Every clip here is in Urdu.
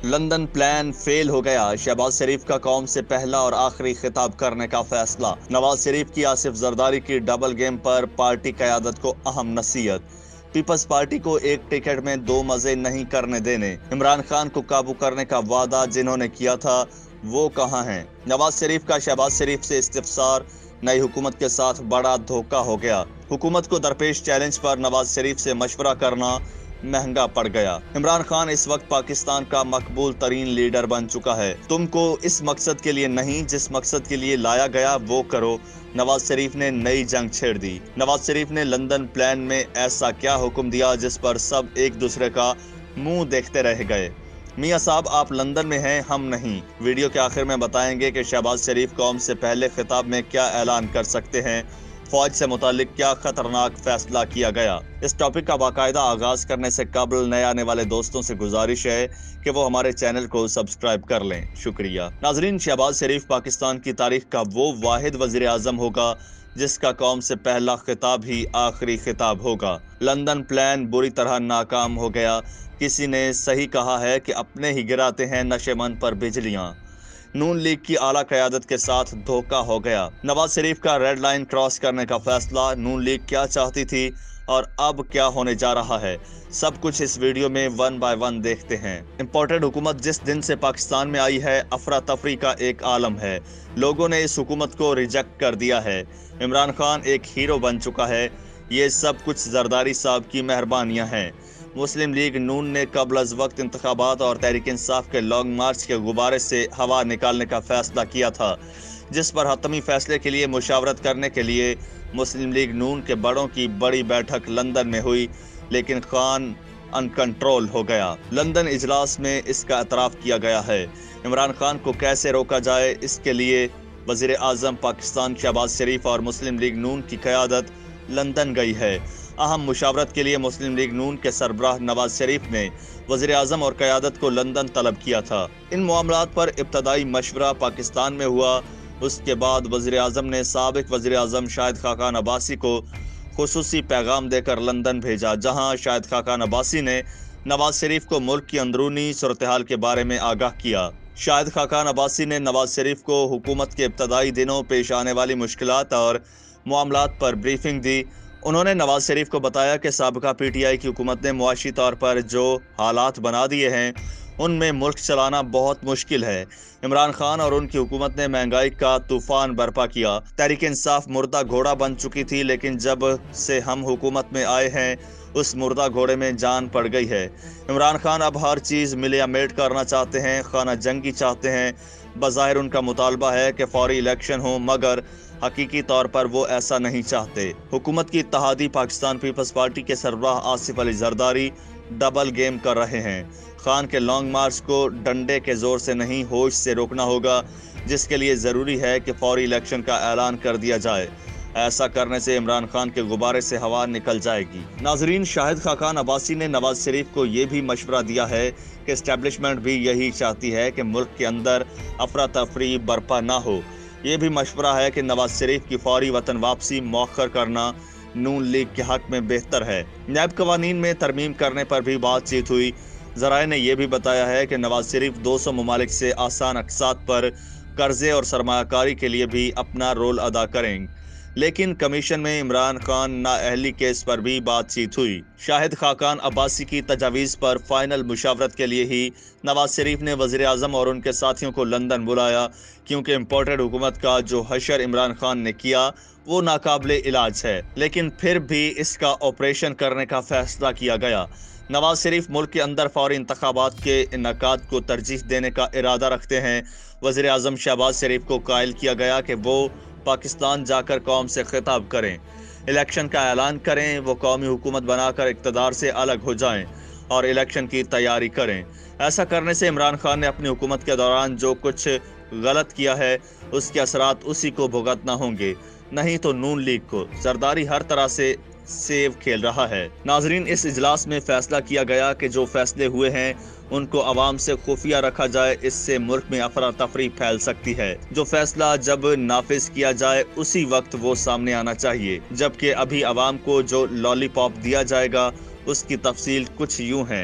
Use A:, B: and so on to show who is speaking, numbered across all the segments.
A: لندن پلان فیل ہو گیا، شہباز شریف کا قوم سے پہلا اور آخری خطاب کرنے کا فیصلہ۔ نواز شریف کی آصف زرداری کی ڈبل گیم پر پارٹی قیادت کو اہم نصیحت۔ پیپلز پارٹی کو ایک ٹکٹ میں دو مزے نہیں کرنے دینے۔ عمران خان کو قابو کرنے کا وعدہ جنہوں نے کیا تھا وہ کہاں ہیں؟ نواز شریف کا شہباز شریف سے استفسار، نئی حکومت کے ساتھ بڑا دھوکہ ہو گیا۔ حکومت کو درپیش چیلنج پر نواز شریف سے مشورہ کرنا مہنگا پڑ گیا۔ عمران خان اس وقت پاکستان کا مقبول ترین لیڈر بن چکا ہے۔ تم کو اس مقصد کے لیے نہیں، جس مقصد کے لیے لایا گیا وہ کرو۔ نواز شریف نے نئی جنگ چھیڑ دی۔ نواز شریف نے لندن پلان میں ایسا کیا حکم دیا جس پر سب ایک دوسرے کا منہ دیکھتے رہ گئے؟ میاں صاحب آپ لندن میں ہیں، ہم نہیں۔ ویڈیو کے آخر میں بتائیں گے کہ شہباز شریف قوم سے پہلے خطاب میں کیا اعلان کر سکتے ہیں، فوج سے متعلق کیا خطرناک فیصلہ کیا گیا۔ اس ٹاپک کا باقاعدہ آغاز کرنے سے قبل نئے آنے والے دوستوں سے گزارش ہے کہ وہ ہمارے چینل کو سبسکرائب کر لیں، شکریہ۔ ناظرین، شہباز شریف پاکستان کی تاریخ کا وہ واحد وزیر اعظم ہوگا جس کا قوم سے پہلا خطاب ہی آخری خطاب ہوگا۔ لندن پلان بری طرح ناکام ہو گیا۔ کسی نے صحیح کہا ہے کہ اپنے ہی گراتے ہیں نشے مند پر بجلیاں۔ نون لیگ کی اعلیٰ قیادت کے ساتھ دھوکہ ہو گیا۔ نواز شریف کا ریڈ لائن کراس کرنے کا فیصلہ، نون لیگ کیا چاہتی تھی اور اب کیا ہونے جا رہا ہے، سب کچھ اس ویڈیو میں ون بائی ون دیکھتے ہیں۔ امپورٹڈ حکومت جس دن سے پاکستان میں آئی ہے، افراتفری کا ایک عالم ہے۔ لوگوں نے اس حکومت کو ریجیکٹ کر دیا ہے۔ عمران خان ایک ہیرو بن چکا ہے۔ یہ سب کچھ زرداری صاحب کی مہربانیاں ہیں۔ مسلم لیگ نون نے قبل از وقت انتخابات اور تحریک انصاف کے لانگ مارچ کے غبارے سے ہوا نکالنے کا فیصلہ کیا تھا، جس پر حتمی فیصلے کے لیے مشاورت کرنے کے لیے مسلم لیگ نون کے بڑوں کی بڑی بیٹھک لندن میں ہوئی، لیکن خان ان کنٹرول ہو گیا۔ لندن اجلاس میں اس کا اعتراف کیا گیا ہے۔ عمران خان کو کیسے روکا جائے، اس کے لیے وزیر اعظم پاکستان شہباز شریف اور مسلم لیگ نون کی قیادت لندن گئی ہے۔ اہم مشاورت کے لیے مسلم لیگ نون کے سربراہ نواز شریف نے وزیر اعظم اور قیادت کو لندن طلب کیا تھا۔ ان معاملات پر ابتدائی مشورہ پاکستان میں ہوا۔ اس کے بعد وزیر اعظم نے سابق وزیر اعظم شاہد خاقان عباسی کو خصوصی پیغام دے کر لندن بھیجا، جہاں شاہد خاقان عباسی نے نواز شریف کو ملک کی اندرونی صورتحال کے بارے میں آگاہ کیا۔ شاہد خاقان عباسی نے نواز شریف کو حکومت کے ابتدائی دنوں پیش آنے والی مشکلات اور معاملات پر بریفنگ دی۔ انہوں نے نواز شریف کو بتایا کہ سابقہ پی ٹی آئی کی حکومت نے معاشی طور پر جو حالات بنا دیے ہیں ان میں ملک چلانا بہت مشکل ہے۔ عمران خان اور ان کی حکومت نے مہنگائی کا طوفان برپا کیا۔ تحریک انصاف مردہ گھوڑا بن چکی تھی، لیکن جب سے ہم حکومت میں آئے ہیں اس مردہ گھوڑے میں جان پڑ گئی ہے۔ عمران خان اب ہر چیز ملیا میٹ کرنا چاہتے ہیں، خانہ جنگی چاہتے ہیں۔ بظاہر ان کا مطالبہ ہے کہ فوری الیکشن ہو، مگر حقیقی طور پر وہ ایسا نہیں چاہتے۔ حکومت کی اتحادی پاکستان پیپلز پارٹی کے سربراہ آصف علی زرداری ڈبل گیم کر رہے ہیں۔ خان کے لانگ مارچ کو ڈنڈے کے زور سے نہیں، ہوش سے روکنا ہوگا، جس کے لیے ضروری ہے کہ فوری الیکشن کا اعلان کر دیا جائے۔ ایسا کرنے سے عمران خان کے غبارے سے ہوا نکل جائے گی۔ ناظرین، شاہد خاقان عباسی نے نواز شریف کو یہ بھی مشورہ دیا ہے کہ اسٹیبلشمنٹ بھی یہی چاہتی ہے کہ ملک کے اندر افراتفری برپا نہ ہو۔ یہ بھی مشورہ ہے کہ نواز شریف کی فوری وطن واپسی مؤخر کرنا نون لیگ کے حق میں بہتر ہے۔ نیب قوانین میں ترمیم کرنے پر بھی بات چیت ہوئی۔ ذرائع نے یہ بھی بتایا ہے کہ نواز شریف 200 ممالک سے آسان اقساط پر قرضے اور سرمایہ کاری کے لیے بھی اپنا رول ادا کریں، لیکن کمیشن میں عمران خان نااہلی کیس پر بھی بات چیت ہوئی۔ شاہد خاقان عباسی کی تجاویز پر فائنل مشاورت کے لیے ہی نواز شریف نے وزیر اعظم اور ان کے ساتھیوں کو لندن بلایا، کیونکہ امپورٹڈ حکومت کا جو حشر عمران خان نے کیا وہ ناقابل علاج ہے، لیکن پھر بھی اس کا آپریشن کرنے کا فیصلہ کیا گیا۔ نواز شریف ملک کے اندر فوری انتخابات کے انعقاد کو ترجیح دینے کا ارادہ رکھتے ہیں۔ وزیر اعظم شہباز شریف کو قائل کیا گیا کہ وہ پاکستان جا کر قوم سے خطاب کریں، الیکشن کا اعلان کریں، وہ قومی حکومت بنا کر اقتدار سے الگ ہو جائیں اور الیکشن کی تیاری کریں۔ ایسا کرنے سے عمران خان نے اپنی حکومت کے دوران جو کچھ غلط کیا ہے اس کے اثرات اسی کو بھگتنا ہوں گے، نہیں تو نون لیگ کو۔ زرداری ہر طرح سے سیو کھیل رہا ہے۔ ناظرین، اس اجلاس میں فیصلہ کیا گیا کہ جو فیصلے ہوئے ہیں ان کو عوام سے خفیہ رکھا جائے، اس سے ملک میں افراتفری پھیل سکتی ہے۔ جو فیصلہ جب نافذ کیا جائے اسی وقت وہ سامنے آنا چاہیے، جبکہ ابھی عوام کو جو لالی پاپ دیا جائے گا اس کی تفصیل کچھ یوں ہے۔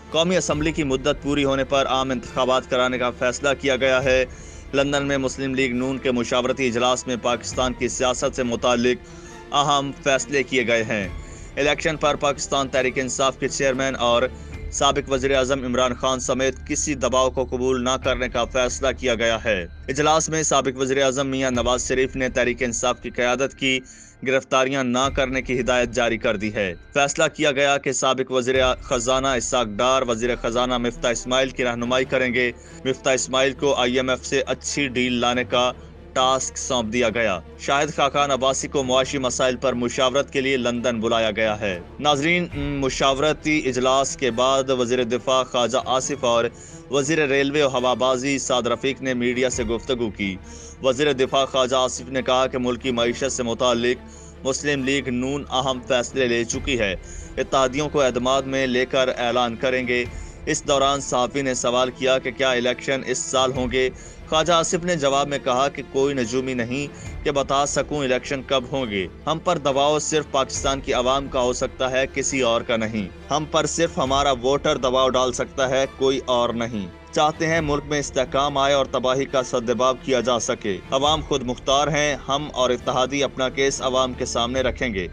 A: قومی اسمبلی کی مدت پوری ہونے پر عام انتخابات کرانے کا فیصلہ کیا گیا ہے۔ لندن میں مسلم لیگ نون کے مشاورتی اجلاس میں پاکستان کی سیاست سے متعلق اہم فیصلے کیے گئے ہیں۔ الیکشن پر پاکستان تحریک انصاف کے چیئرمین اور سابق وزیر اعظم عمران خان سمیت کسی دباؤ کو قبول نہ کرنے کا فیصلہ کیا گیا ہے۔ اجلاس میں سابق وزیر اعظم میاں نواز شریف نے تحریک انصاف کی قیادت کی گرفتاریاں نہ کرنے کی ہدایت جاری کر دی ہے۔ فیصلہ کیا گیا کہ سابق وزیر خزانہ اسحاق ڈار وزیر خزانہ مفتاح اسماعیل کی رہنمائی کریں گے۔ مفتاح اسماعیل کو IMF سے اچھی ڈیل لانے کا ٹاسک سونپ دیا گیا۔ شاہد خاقان عباسی کو معاشی مسائل پر مشاورت کے لیے لندن بلایا گیا ہے۔ ناظرین، مشاورتی اجلاس کے بعد وزیر دفاع خواجہ آصف اور وزیر ریلوے و ہوابازی سعد رفیق نے میڈیا سے گفتگو کی۔ وزیر دفاع خواجہ آصف نے کہا کہ ملکی معیشت سے متعلق مسلم لیگ نون اہم فیصلے لے چکی ہے، اتحادیوں کو اعتماد میں لے کر اعلان کریں گے۔ اس دوران صحافی نے سوال کیا کہ کیا الیکشن اس سال ہوں گے؟ خواجہ آصف نے جواب میں کہا کہ کوئی نجومی نہیں کہ بتا سکوں الیکشن کب ہوں گے۔ ہم پر دباؤ صرف پاکستان کی عوام کا ہو سکتا ہے، کسی اور کا نہیں۔ ہم پر صرف ہمارا ووٹر دباؤ ڈال سکتا ہے، کوئی اور نہیں۔ چاہتے ہیں ملک میں استحکام آئے اور تباہی کا سدباب کیا جا سکے۔ عوام خود مختار ہیں، ہم اور اتحادی اپنا کیس عوام کے سامنے رکھیں گے۔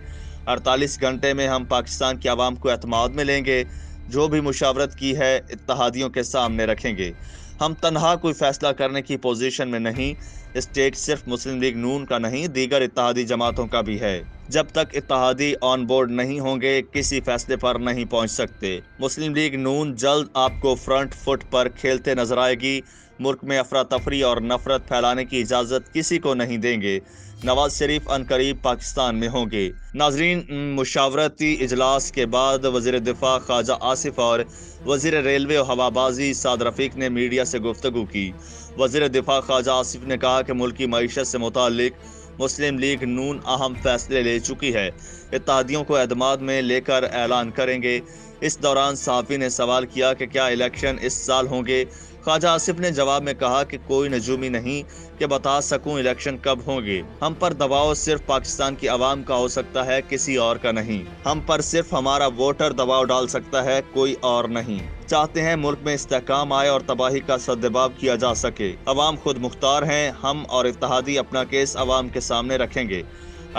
A: 48 گھنٹے میں ہم پاکستان کی عوام کو اعتماد میں لیں گے۔ جو بھی مشاورت کی ہے اتحادیوں کے سامنے رکھیں گے۔ ہم تنہا کوئی فیصلہ کرنے کی پوزیشن میں نہیں۔ اسٹیک صرف مسلم لیگ نون کا نہیں، دیگر اتحادی جماعتوں کا بھی ہے۔ جب تک اتحادی آن بورڈ نہیں ہوں گے، کسی فیصلے پر نہیں پہنچ سکتے۔ مسلم لیگ نون جلد آپ کو فرنٹ فٹ پر کھیلتے نظر آئے گی۔ ملک میں افراتفری اور نفرت پھیلانے کی اجازت کسی کو نہیں دیں گے۔ نواز شریف عنقریب پاکستان میں ہوں گے۔ ناظرین، مشاورتی اجلاس کے بعد وزیر دفاع خواجہ آصف اور وزیر ریلوے و ہوابازی سعد رفیق نے میڈیا سے گفتگو کی۔ وزیر دفاع خواجہ آصف نے کہا کہ ملکی معیشت سے متعلق مسلم لیگ نون اہم فیصلے لے چکی ہے، اتحادیوں کو اعتماد میں لے کر اعلان کریں گے۔ اس دوران صحافی نے سوال کیا کہ کیا الیکشن اس سال ہوں گے؟ خواجہ آصف نے جواب میں کہا کہ کوئی نجومی نہیں کہ بتا سکوں الیکشن کب ہوں گے۔ ہم پر دباؤ صرف پاکستان کی عوام کا ہو سکتا ہے، کسی اور کا نہیں۔ ہم پر صرف ہمارا ووٹر دباؤ ڈال سکتا ہے، کوئی اور نہیں۔ چاہتے ہیں ملک میں استحکام آئے اور تباہی کا سدباب کیا جا سکے۔ عوام خود مختار ہیں، ہم اور اتحادی اپنا کیس عوام کے سامنے رکھیں گے۔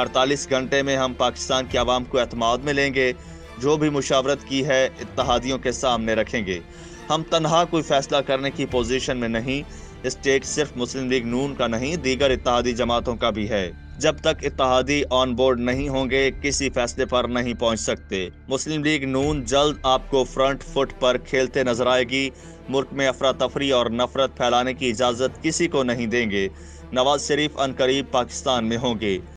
A: 48 گھنٹے میں ہم پاکستان کی عوام کو اعتماد میں لیں گے۔ جو بھی مشاورت کی ہے اتحادیوں کے سامنے رکھیں گے۔ ہم تنہا کوئی فیصلہ کرنے کی پوزیشن میں نہیں۔ اسٹیک صرف مسلم لیگ نون کا نہیں، دیگر اتحادی جماعتوں کا بھی ہے۔ جب تک اتحادی آن بورڈ نہیں ہوں گے، کسی فیصلے پر نہیں پہنچ سکتے۔ مسلم لیگ نون جلد آپ کو فرنٹ فٹ پر کھیلتے نظر آئے گی۔ ملک میں افراتفری اور نفرت پھیلانے کی اجازت کسی کو نہیں دیں گے۔ نواز شریف عنقریب پاکستان میں ہوں گے۔